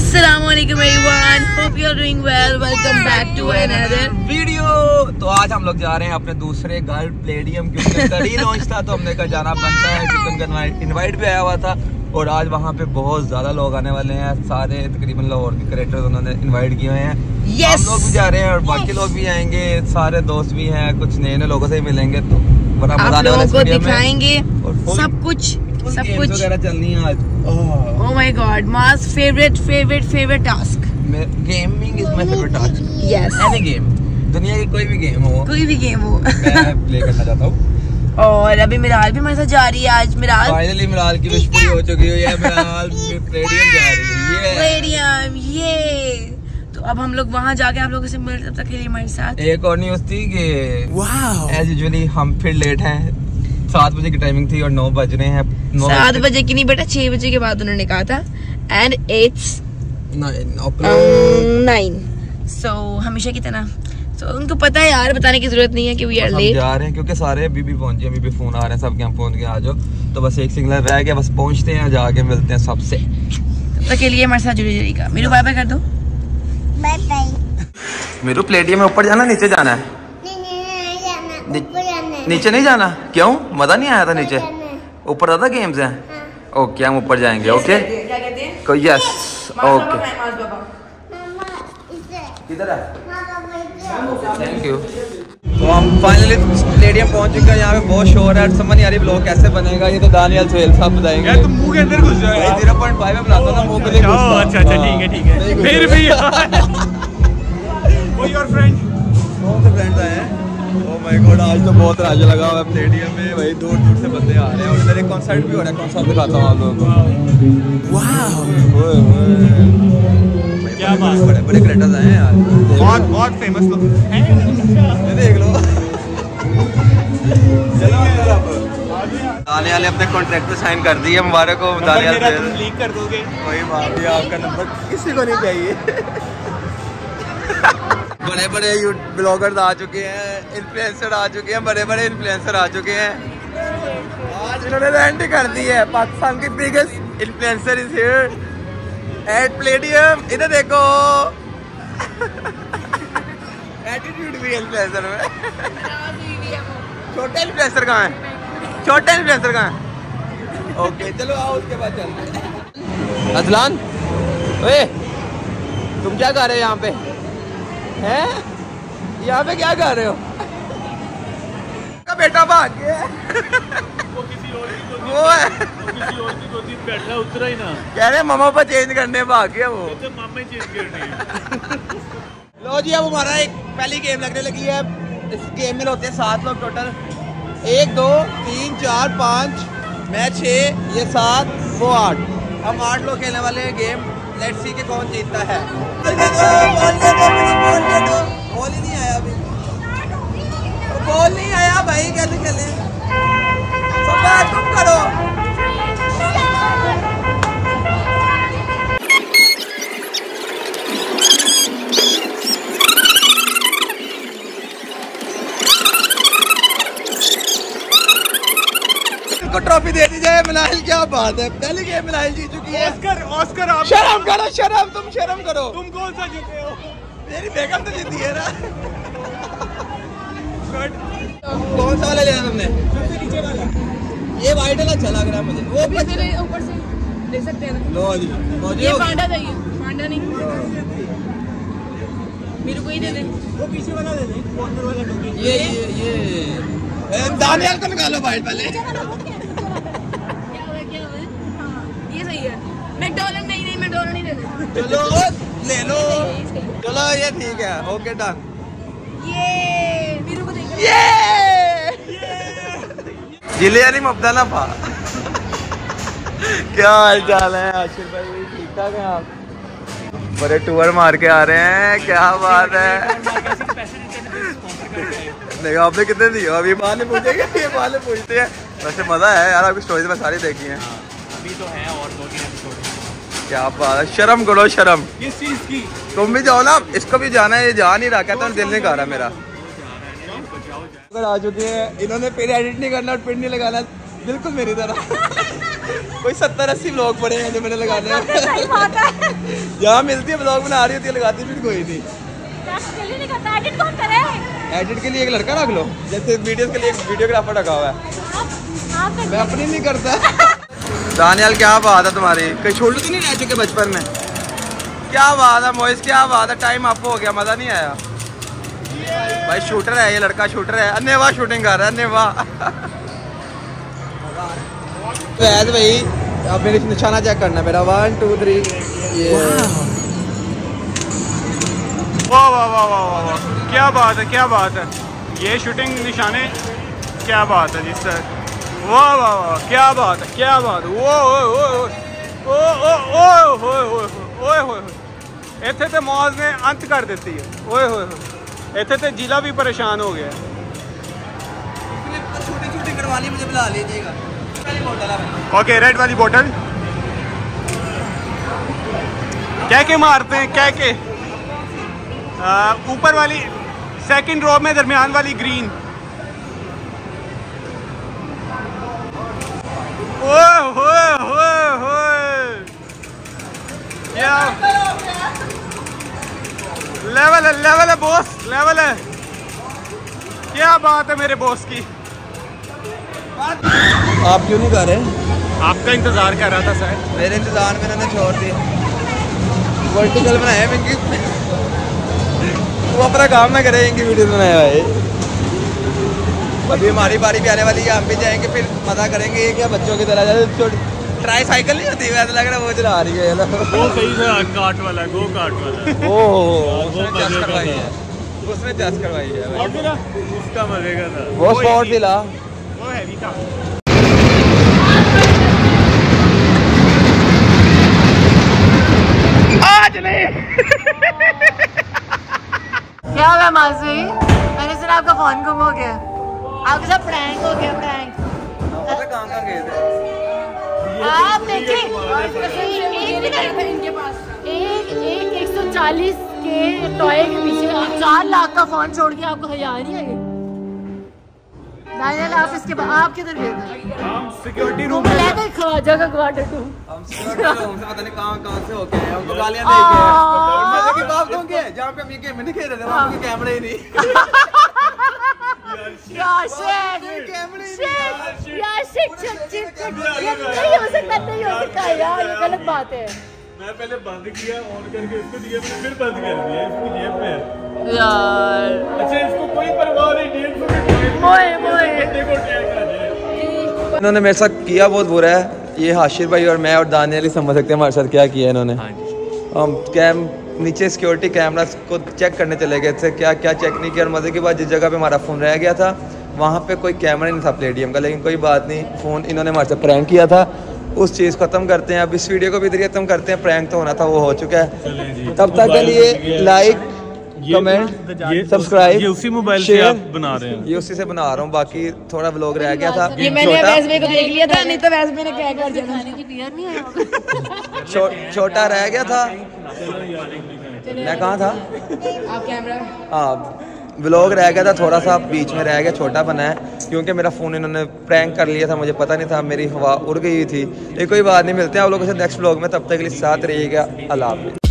Assalamualaikum everyone. Hope you are doing well. Welcome back to another video. तो आज हम लोग जा रहे हैं अपने दूसरे गर्ल प्लेडियम, क्योंकि कड़ी लॉन्च था तो हमने कहा जाना बनता है, क्योंकि उनका इनवाइट भी आया हुआ था। और आज वहाँ पे बहुत ज्यादा लोग आने वाले हैं, सारे तकरीबन लाहौर के क्रिएटर्स उन्होंने इनवाइट किए हुए हैं। हम लोग भी जा रहे हैं और बाकी लोग भी आएंगे, सारे दोस्त भी हैं, कुछ नए नए लोगों से भी मिलेंगे, तो बड़ा मजा आने वाला है। आपको दिखाएंगे सब कुछ वगैरह चलनी है आज। Oh my God, Ma's favorite task. Gaming is my favourite task. Yes. Any game, दुनिया की कोई भी गेम हो, मैं प्ले करना चाहता हूँ। और अभी मिराल भी हमारे साथ जा रही है। आज मिराल फाइनली मिराल की विश पूरी हो चुकी है। मिराल प्लेडियम जा रही है। प्लेडियम ये तो अब हम लोग वहाँ जाके आप लोगों से मिलते, तब तक के लिए हमारे साथ। एक और न्यूज़ थी कि एज यूजुअली हम फिर लेट हैं। 7 बजे की टाइमिंग थी और 9 बज रहे हैं। 7 बजे की नहीं बेटा, 6 बजे के बाद उन्होंने कहा था। एंड इट्स 9 सो हमेशा की तरह। तो उनको पता है यार, बताने की जरूरत नहीं है कि वी आर लेट। जा रहे हैं क्योंकि सारे अभी भी पहुंचे, अभी भी फोन आ रहे हैं सबके, हम पहुंच गए आ जाओ। तो बस एक सिग्नल रह गया, बस पहुंचते हैं, जाके मिलते हैं सबसे। तब तक के लिए हमारे साथ जुड़े रहिएगा। मेरू बाय बाय कर दो। Bye bye. मेरू प्लेटियम में ऊपर जाना नीचे जाना है? नीचे नहीं जाना। क्यों? मजा नहीं आया था नीचे? ऊपर ज्यादा गेम्स हैं। ओके हम ऊपर जाएंगे। Okay yes okay. किधर है? Thank you. तो हम फाइनली स्टेडियम पहुंच चुके हैं। यहाँ पे बहुत शोर है, समझ नहीं आ रही ब्लॉग कैसे बनेगा। ये तो दानियल सुहेल साहब बताएंगे। यार तुम मुंह के अंदर घुस जाओ यार। 0.5 में बनाता हूं ना, मुंह के लिए घुसता। अच्छा ठीक है फिर भी वो योर फ्रेंड, कौन से फ्रेंड्स आए हैं? ओह माय गॉड, आज तो बहुत रश लगा हुआ है स्टेडियम में भाई, दूर दूर से बंदे आ रहे हैं। और इधर एक कॉन्सर्ट भी हो रहा है, कॉन्सर्ट दिखाता हूँ आप लोगों को। वाओ क्या बात, बड़े बड़े क्रिएटर्स आए हैं यार, बहुत फेमस लोग हैं। ये देख लो। चलो अंदर। अब दानियाल ने अपने कॉन्ट्रैक्ट पे साइन कर दी है, मुबारक हो दानियाल। तुम लीक कर दोगे? कोई बात नहीं, आपका नंबर किसी को नहीं चाहिए। बड़े बड़े ब्लॉगर्स आ चुके हैं, इन्फ्लुएंसर आ चुके हैं, बड़े बड़े इन्फ्लुएंसर आ चुके हैं। आज इन्होंने लैंड कर दी है। पाकिस्तान की biggest influencer is here at Palladium. इधर देखो एटीट्यूड भी इन्फ्लुएंसर में। छोटे इन्फ्लुएंसर कहाँ है? छोटे इन्फ्लुएंसर कहाँ है? ओके चलो आओ, उसके बाद चलते हैं। अजलान ओए, तुम क्या कर रहे हो यहाँ पे? हैं यहाँ पे क्या कर रहे हो? का बेटा भाग गया। वो किसी और की गोदी, वो है किसी और की गोदी बैठा, उतरा ही ना। कह रहे मामा पर चेंज करने भाग गया वो। तो मामा ही चेंज करनी। लो जी, अब हमारा एक पहली गेम लगने लगी है। इस गेम में होते हैं 7 लोग टोटल। 1 2 3 4 5 मैं 6, ये 7, वो 8। हम 8 लोग खेलने वाले हैं गेम। लेट्स सी कि कौन जीतता है। बॉल ही नहीं आया अभी, बॉल नहीं आया भाई, कैसे खेले? सब बात तुम करो। को ट्रॉफी दे दी जाए। मिलाइल क्या बात है, पहली गेम मिलाइल जीत चुकी है। ऑस्कर आप शर्म करो, शर्म, तुम शर्म करो। तुम कौन सा जीते हो? मेरी बेगम तो जीती है ना। कौन सा वाला लिया तुमने? सबसे नीचे वाला। ये वाइट वाला अच्छा लग रहा है मुझे। वो भी ऊपर से ले सकते हैं ना। लो जी, ये पांडा चाहिए। पांडा नहीं, मेरे को ही दे दे। वो पीछे वाला दे दे, कॉर्नर वाला टोपी। ये दानियाल को निकालो वाइट वाले। ये सही है। मैकडॉनल्ड नहीं, मैकडॉनल्ड नहीं देना। चलो ले लो, चलो ये ठीक है। Okay done. ये वीरू को देखो। ये जिले यानी मब्दाला पा। क्या हाल चाल है आशिर भाई? ठीक ठाक है आप? बड़े टूर मार के आ रहे हैं, क्या बात है। नहीं आपने कितने दिए? अभी बाले पूछेंगे, ये बाले पूछते हैं। वैसे मजा है यार, आपकी स्टोरीज में सारी देखी है। अभी तो है और 2-3 एपिसोड। क्या बात है, शर्म करो शर्म। किस चीज की? तुम भी जाओ ना, इसको भी जाना है। ये जा नहीं रहा, कहता दिल नहीं कर रहा मेरा। आ चुके हैं इन्होंने, फिर एडिट नहीं करना और पिन नहीं लगाना, बिल्कुल मेरी तरह। कोई 70-80 लोग पड़े हैं जो मैंने लगाने हैं। जहाँ मिलती है ब्लॉग बना रही होती है, लगाती भी कोई थी। एडिट कौन करे? एडिट के लिए एक लड़का रख लो, जैसे वीडियोस के लिए एक वीडियोग्राफर रखा हुआ है। मैं अपनी नहीं करता। दानियाल क्या बात है तुम्हारी, कहीं छोड़ तो नहीं रह चुके बचपन में? क्या बात है मोइस, क्या बात है, टाइम अप हो गया, मज़ा नहीं आया भाई। शूटर है ये लड़का, शूटर है, अन्यवा शूटिंग कर रहा है, अन्यवा। वैद भाई अब मेरे निशाना चेक करना मेरा, 1 2 3। वाह वाह वाह वाह वाह वाह, क्या बात है, क्या बात है, ये शूटिंग निशाने, क्या बात है जी सर, वाह वाह वाह, क्या बात है, क्या बात है। वो इतने तो मौज ने अंत कर देती है, ओए होए इतने तो जिला भी परेशान हो गया। छोटी छोटी करवा ली, मुझे बुला लीजिएगा। ओके, रेड वाली बोतल क्या के मारते हैं, क्या के ऊपर वाली सेकंड रो में दरमियान वाली ग्रीन। ओए होए होए होए, क्या लेवल है बॉस, लेवल है, क्या बात है मेरे बॉस की। आप क्यों नहीं कर रहे? आपका इंतजार कर रहा था सर। मेरे इंतजार में इन्होंने छोड़ दिया। वर्टिकल बनाया इनकी, वो अपना काम ना करे, इनकी वीडियो बनाया है। अभी हमारी बारी भी आने वाली है, हम भी जाएंगे, फिर मजा करेंगे। क्या बच्चों की तरह ट्राई साइकिल नहीं होती, वैसे लग रहा है वो चला रही है। वो सही से काट वाला, गो काट वाला। ओह, उसने चेस करवाई है, उसने चेस करवाई है। उसका मजे का था, वो स्पॉट दिला, वो हैवी था। आज नहीं। क्या हुआ मासी? मैंने सुना आपका फोन गुम हो गया, आपके साथ प्रैंक हो गया, प्रैंक। कहाँ गए थे आप देखिए, इनके पास एक 140 के टॉय के पीछे 4 लाख का फोन छोड़ के आपको हया नहीं है? आप इसके बाद आप किधर गए थे? हम सिक्योरिटी रूम में लेते ख्वाजा का क्वार्टर 2। हम सिक्योरिटी रूम से पता नहीं कहाँ से होके आए, हमको गालियां दे के और मजे की बात होंगे जहाँ पे हम ये गेम नहीं खेल रहे थे, वहाँ पे कैमरे ही नहीं। यार शिट, नहीं हो सकता यार, ये गलत बात है। मैं पहले बंद किया, ऑन करके इसको दिया, मैंने फिर बंद कर दिया, इसको जेब में है यार। अच्छा, इसको कोई परवाह नहीं, 150 देखो टैग आ जाए। इन्होंने मेरे साथ किया बहुत बुरा है, ये हाशिर भाई और मैं और दानियाल ही समझ सकते हैं हमारे साथ क्या किया इन्होंने। हम कैम नीचे सिक्योरिटी कैमरा को चेक करने चले गए थे, क्या क्या चेक नहीं किया। और मज़े की बात, जिस जगह पे हमारा फ़ोन रह गया था वहाँ पे कोई कैमरा नहीं था प्लेटियम का, लेकिन कोई बात नहीं, फ़ोन इन्होंने हमारे साथ प्रैंक किया था। उस चीज़ ख़त्म करते हैं, अब इस वीडियो को भी इधर ख़त्म करते हैं। प्रैंक तो होना था, वो हो चुका है। तब तक के लिए लाइक, कमेंट, सब्सक्राइब। ये उसी मोबाइल से आप बना रहे हैं? ये उसी से बना रहा हूँ, बाकी थोड़ा व्लॉग रह गया था। ये मैंने वैसे को देख लिया था, नहीं तो वैसे मैंने क्या कर दिया था। की बियर नहीं आया छोटा रह गया था। मैं कहाँ था? आप कैमरा, हाँ, व्लॉग रह गया था, थोड़ा सा बीच में रह गया, छोटा बना है क्योंकि मेरा फ़ोन इन्होंने प्रैंक कर लिया था, मुझे पता नहीं था, मेरी हवा उड़ गई थी। ये कोई बात नहीं, मिलते हैं आप लोगों से नेक्स्ट व्लॉग में, तब तक के लिए साथ रहिएगा। अल्लाह हाफ़िज़।